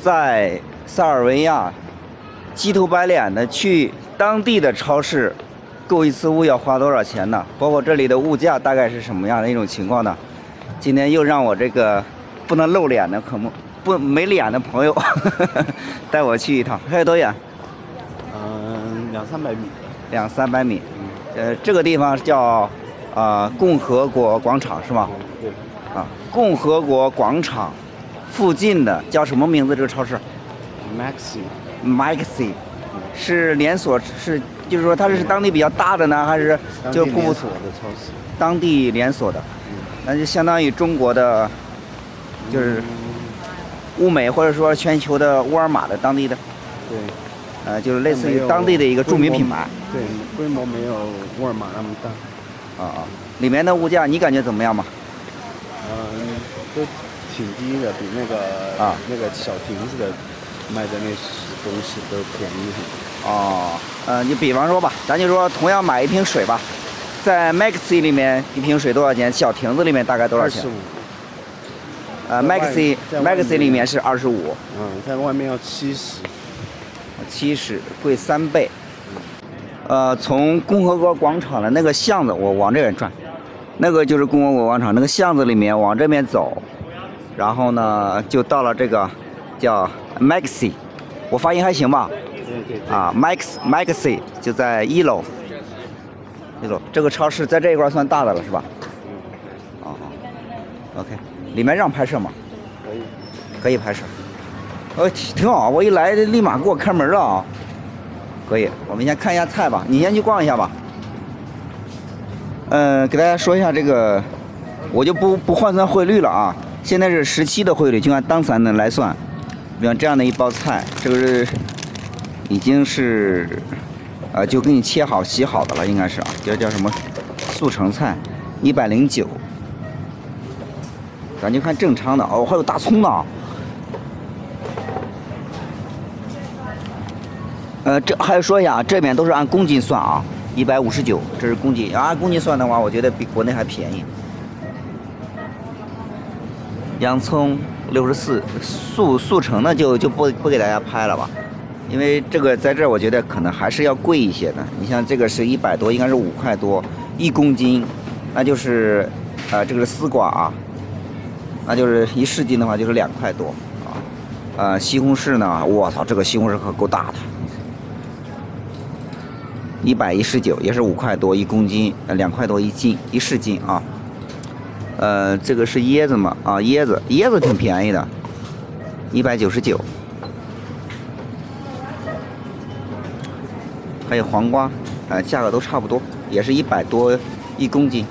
在塞尔维亚鸡头白脸的去当地的超市购一次物要花多少钱呢？包括这里的物价大概是什么样的一种情况呢？今天又让我这个不能露脸的没脸的朋友带我去一趟，还有多远 ？200-300米。 200-300米。这个地方叫共和国广场是吗？ 对。 共和国广场附近的叫什么名字？这个超市 ？Maxi。 是连锁，就是说它是当地比较大的呢，还是就连锁的超市？当地连锁的，那就相当于中国的，就是物美或者说全球的沃尔玛的当地的。 对。 就是类似于当地的一个著名品牌。 对，规模没有沃尔玛那么大。 里面的物价你感觉怎么样嘛？ 都挺低的，比那个小亭子的卖的那东西都便宜很多。 你比方说吧，咱就说同样买一瓶水吧，在 Maxi 里面一瓶水多少钱？小亭子里面大概多少钱？Maxi 里面是25。 在外面要70。 70，贵3倍。从共和国广场的那个巷子，我往这边转，那个就是共和国广场那个巷子里面往这边走，然后呢就到了这个叫 Maxi， 我发音还行吧？ 对。 Maxi 就在1楼。这个超市在这一块算大的了是吧？OK， 里面让拍摄吗？可以拍摄。挺好，我一来立马给我开门了啊！可以，我们先看一下菜吧，你先去逛一下吧。给大家说一下这个，我就不换算汇率了啊。现在是17的汇率，就按当咱的来算。比方这样的一包菜，这个是已经是就给你切好洗好的了，应该是这叫什么速成菜，109。咱就看正常的还有大葱呢。这还要说一下，这边都是按公斤算啊，159，这是公斤。按公斤算的话，我觉得比国内还便宜。洋葱64，速成的就不给大家拍了吧，因为这个在这儿我觉得可能还是要贵一些的。你像这个是100多，应该是5块多1公斤，那就是这个是丝瓜那就是1市斤的话就是2块多西红柿呢，我操，这个西红柿可够大的。119也是5块多1公斤，2块多1市斤啊。这个是椰子嘛椰子挺便宜的，199。还有黄瓜，价格都差不多，也是100多1公斤。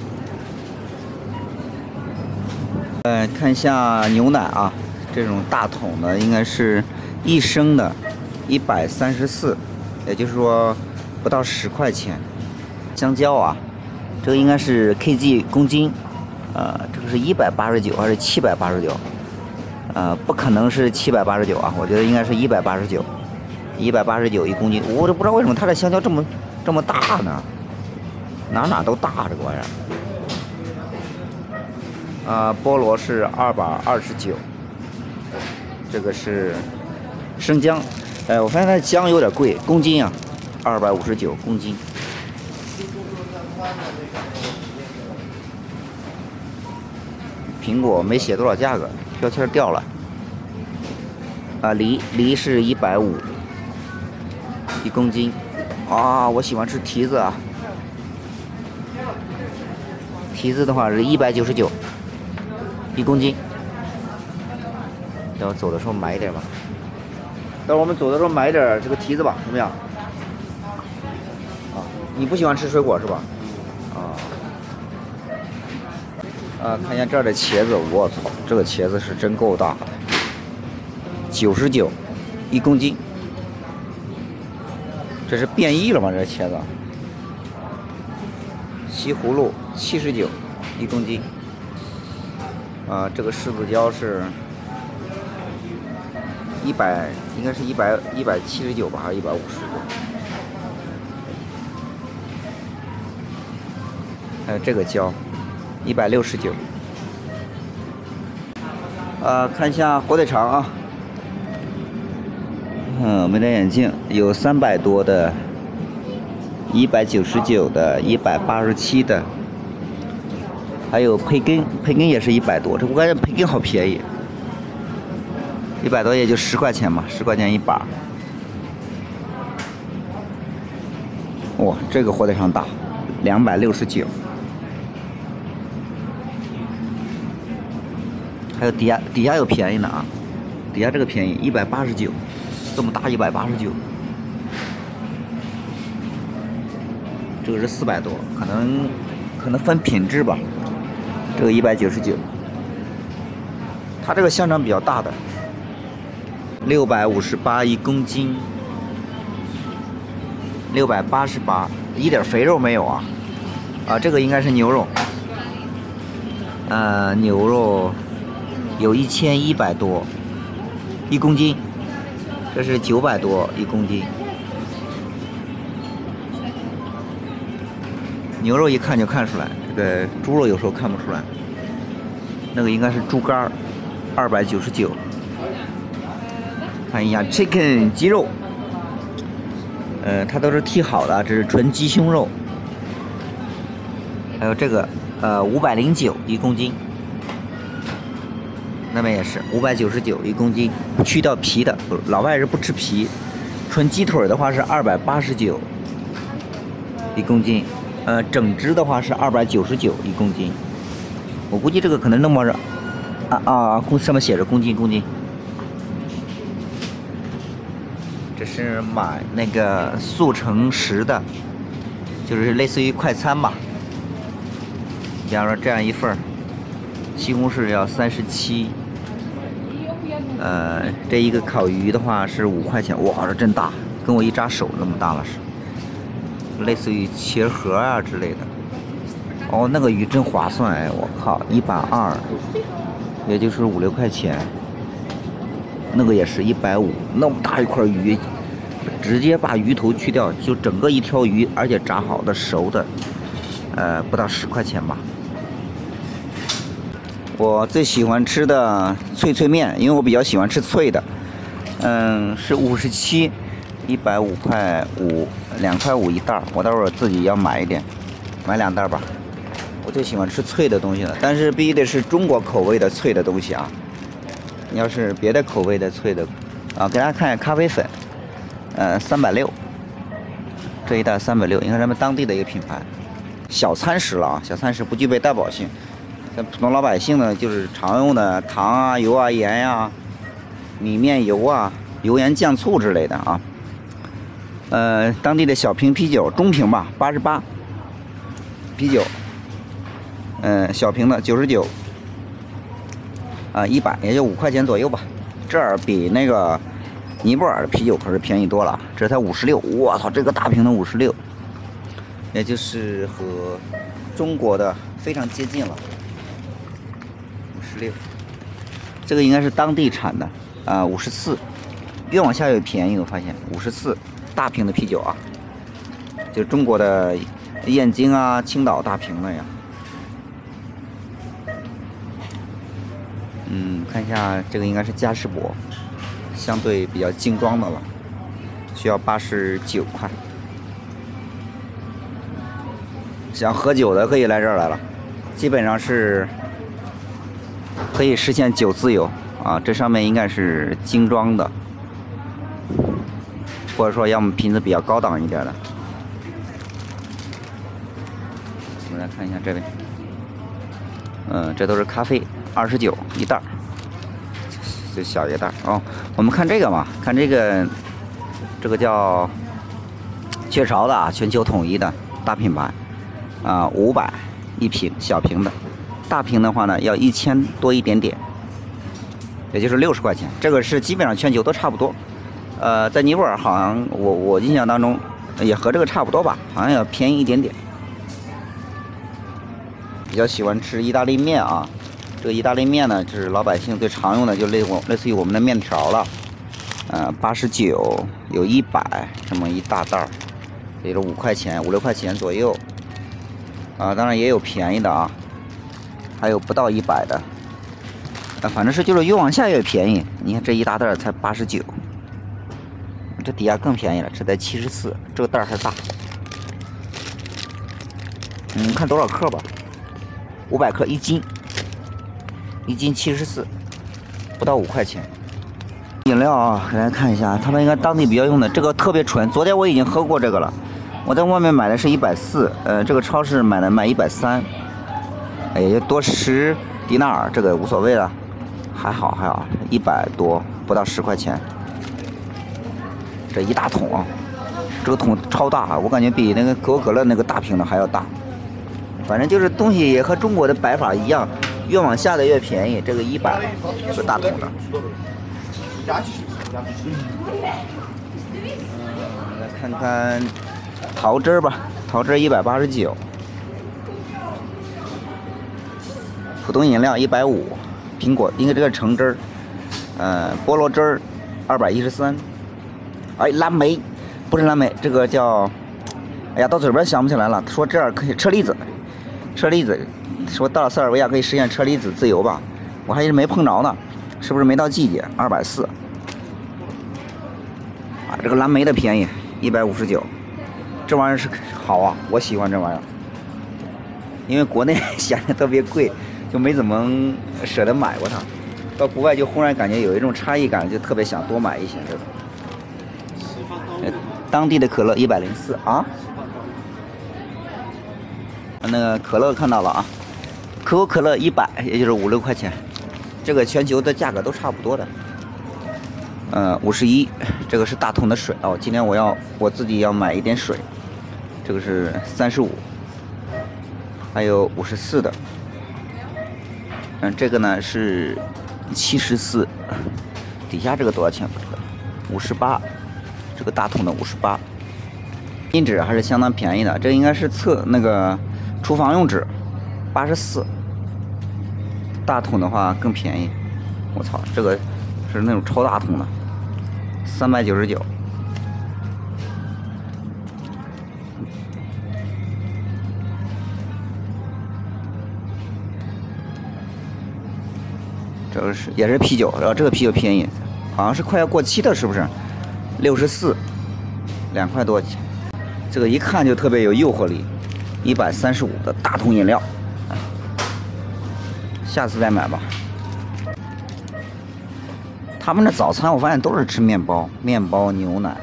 看一下牛奶这种大桶的应该是1升的，134，也就是说不到10块钱。香蕉这个应该是 kg 公斤，这个是189还是789？不可能是789我觉得应该是189，189 1公斤。我都不知道为什么它的香蕉这么大呢，哪都大这个玩意儿。菠萝是229，这个是生姜，我发现它的姜有点贵，公斤259公斤。苹果没写多少价格，标签掉了。梨是150，1公斤。我喜欢吃提子提子的话是199，1公斤。等我走的时候买一点吧。等我们走的时候买一点这个提子吧，怎么样？你不喜欢吃水果是吧？看一下这儿的茄子，我操，这个茄子是真够大的，99，1公斤。这是变异了吗？这茄子？西葫芦79，1公斤。这个柿子椒是100，应该是179吧，还是150？还有这个椒，169。看一下火腿肠没戴眼镜，有300多的，199的，187的，还有培根，培根也是100多。这我感觉培根好便宜，100多也就10块钱嘛，10块钱一把。哇，这个货在上大，269。还有底下有便宜的啊，底下这个便宜189，这么大189。这个是400多，可能分品质吧。这个199，它这个香肠比较大的，6581公斤，688，一点肥肉没有啊。这个应该是牛肉，牛肉有1100多1公斤，这是900多1公斤。牛肉一看就看出来，这个猪肉有时候看不出来。那个应该是猪肝，299。看一下 chicken 鸡肉，它都是剔好的，这是纯鸡胸肉。还有这个，5091公斤。那边也是5991公斤，去掉皮的，老外是不吃皮。纯鸡腿的话是2891公斤。整只的话是2991公斤，我估计这个可能那么上面写着公斤。这是买那个速成食的，就是类似于快餐吧。比方说这样一份西红柿要37，这一个烤鱼的话是5块钱，哇，这真大，跟我一扎手那么大了是。类似于茄盒啊之类的。哦，那个鱼真划算哎，我靠，120，也就是5、6块钱。那个也是150，那么大一块鱼，直接把鱼头去掉，就整个一条鱼，而且炸好的熟的，不到10块钱吧。我最喜欢吃的脆面，因为我比较喜欢吃脆的，是57。150块5，2块5一袋，我待会儿自己要买一点，买2袋吧。我最喜欢吃脆的东西了，但是必须得是中国口味的脆的东西啊。你要是别的口味的脆的，给大家看一下咖啡粉，360，这一袋360，应该是咱们当地的一个品牌。小餐食了啊，小餐食不具备担保性，像普通老百姓呢，就是常用的糖啊、油啊、盐呀、米面油啊、油盐酱醋之类的啊。当地的小瓶啤酒，中瓶吧，88，啤酒，小瓶的99， 100，也就5块钱左右吧。这儿比那个尼泊尔的啤酒可是便宜多了，这才56，我操，这个大瓶的56，也就是和中国的非常接近了。56，这个应该是当地产的，54，越往下越便宜，我发现54。大瓶的啤酒啊，就是中国的燕京啊、青岛大瓶的呀。看一下这个应该是嘉士伯，相对比较精装的了，需要89块。想喝酒的可以来这儿来了，基本上是可以实现酒自由啊。这上面应该是精装的。或者说要么瓶子比较高档一点的。我们来看一下这位，这都是咖啡，29一袋，就小一袋哦。我们看这个嘛，看这个叫雀巢的啊，全球统一的大品牌，500一瓶，小瓶的，大瓶的话呢要1000多一点点，也就是60块钱。这个是基本上全球都差不多。在尼泊尔好像我印象当中也和这个差不多吧，好像要便宜一点点。比较喜欢吃意大利面啊，这个意大利面呢，就是老百姓最常用的，就类似于我们的面条了。89有100这么一大袋儿，也就5块钱、5、6块钱左右。当然也有便宜的啊，还有不到100的。反正是就是越往下越便宜。你看这一大袋才89。 这底下更便宜了，这才74，这个袋还大。看多少克吧，500克1斤，1斤74，不到5块钱。饮料啊，来看一下，他们应该当地比较用的这个特别纯。昨天我已经喝过这个了，我在外面买的是140，这个超市买130，也就多10迪纳尔，这个无所谓了，还好，100多，不到10块钱。这一大桶啊，这个桶超大啊，我感觉比那个可口可乐那个大瓶的还要大。反正就是东西也和中国的摆法一样，越往下的越便宜。这个100是大桶的。来看看桃汁吧，桃汁189，普通饮料150，苹果应该这个橙汁菠萝汁儿213，蓝莓不是蓝莓，这个叫，哎呀，到嘴边想不起来了。说这儿可以车厘子，说到了塞尔维亚可以实现车厘子自由吧？我还一直没碰着呢，是不是没到季节？240。这个蓝莓的便宜，159，这玩意儿是好啊，我喜欢这玩意儿，因为国内显得特别贵，就没怎么舍得买过它。到国外就忽然感觉有一种差异感，就特别想多买一些这种。当地的可乐104啊，那个可乐看到了啊，可口可乐100，也就是5、6块钱，这个全球的价格都差不多的。51，这个是大桶的水哦。今天我自己要买一点水，这个是35，还有54的。这个呢是74，底下这个多少钱不知道，58，这个大桶的58。巾纸还是相当便宜的，这应该是那个厨房用纸，84。大桶的话更便宜，我操，这个是那种超大桶的。399，这个也是啤酒，然后这个啤酒便宜，好像是快要过期的，是不是？64，2块多钱，这个一看就特别有诱惑力，135的大桶饮料，下次再买吧。他们的早餐我发现都是吃面包、牛奶。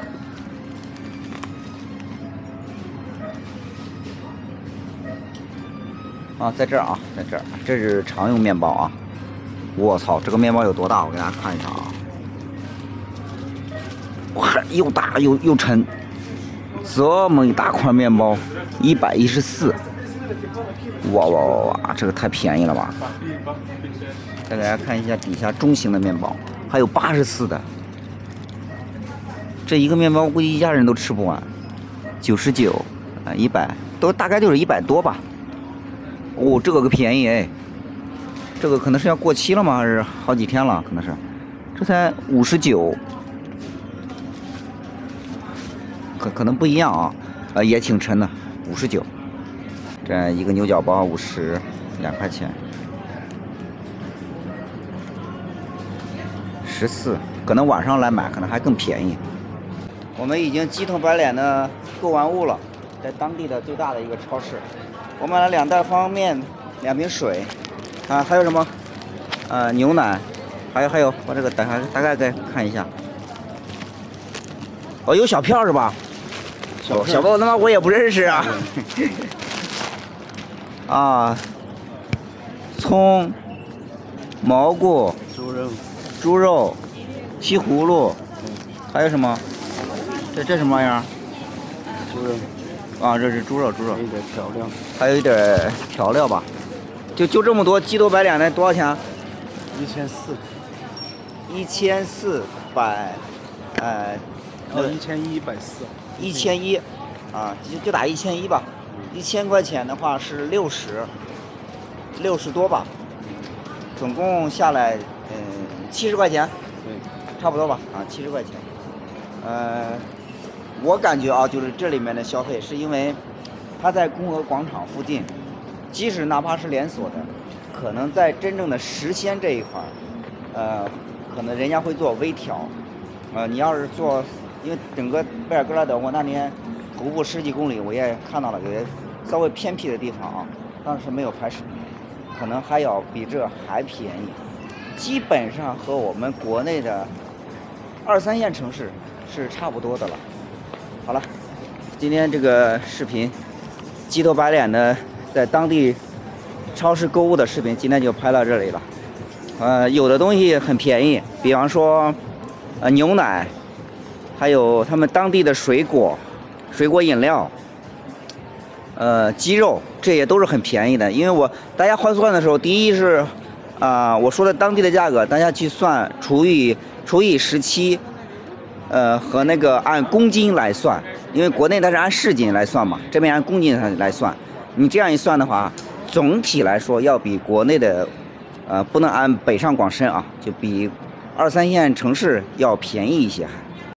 啊，在这儿啊，在这儿，这是常用面包啊。我操，这个面包有多大？我给大家看一下啊。哇，又大又沉，这么一大块面包，114。哇，这个太便宜了吧！再给大家看一下底下中型的面包。还有84的，这一个面包估计一家人都吃不完。99啊，100都大概就是100多吧。哦，这个便宜哎，这个可能是要过期了吗？还是好几天了？可能是，这才59，可能不一样啊，也挺沉的，59。这一个牛角包50，2块钱。14，可能晚上来买，可能还更便宜。我们已经鸡头白脸的购完物了，在当地的最大的一个超市，我买了2袋方便面，2瓶水，还有什么？牛奶，还有，我这个大概看一下。哦，有小票是吧？小票他妈我也不认识啊。啊，葱、蘑菇、猪肉、西葫芦，还有什么？这什么玩意儿？ 猪肉。 啊，这是猪肉。 还有一点调料。 还有一点调料吧。就这么多，鸡头白脸的多少钱？1400。1100，140。1100啊，就打1100吧。1000块钱的话是60多吧，总共下来70块钱， 对， 差不多吧啊，70块钱。我感觉啊，就是这里面的消费是因为它在共和广场附近，即使哪怕是连锁的，可能在真正的实鲜这一块可能人家会做微调，你要是做因为整个贝尔格拉德，我那年徒步10几公里，我也看到了有些稍微偏僻的地方啊，当时没有拍视频，可能还要比这还便宜，基本上和我们国内的2、3线城市是差不多的了。好了，今天这个视频鸡头白脸的在当地超市购物的视频，今天就拍到这里了。有的东西很便宜，比方说牛奶，还有他们当地的水果饮料，鸡肉，这些都是很便宜的。因为大家换算的时候，第一是我说的当地的价格，大家去算除以17，和那个按公斤来算，因为国内它是按市斤来算嘛，这边按公斤来算。你这样一算的话，总体来说要比国内的不能按北上广深啊，就比2、3线城市要便宜一些。